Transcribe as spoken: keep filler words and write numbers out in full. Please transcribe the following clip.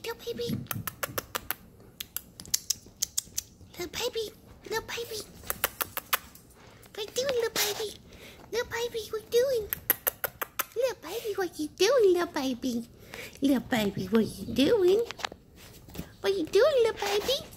little baby. Little baby. Little baby. What you doing, little baby? Little baby, what you doing? Little baby, what you doing, little baby? Little baby, what you doing? What you doing, little baby?